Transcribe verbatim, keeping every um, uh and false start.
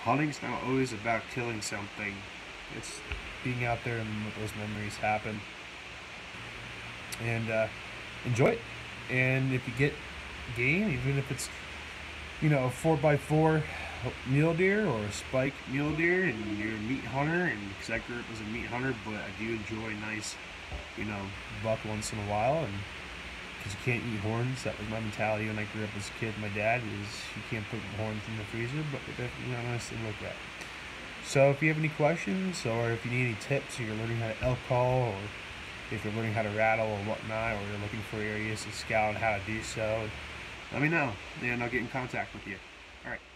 hunting's not always about killing something. It's being out there and let those memories happen. And uh, enjoy it. And if you get game, even if it's, you know, a four by four mule deer or a spike mule deer, and you're a meat hunter, and because I grew up as a meat hunter, but I do enjoy a nice, you know, buck once in a while, and because you can't eat horns. That was my mentality when I grew up as a kid. My dad is, you can't put horns in the freezer, but they're definitely nice to look at. So if you have any questions, or if you need any tips, or you're learning how to elk call, or if you're learning how to rattle or whatnot, or you're looking for areas to scout and how to do so, let me know, and I'll get in contact with you. All right.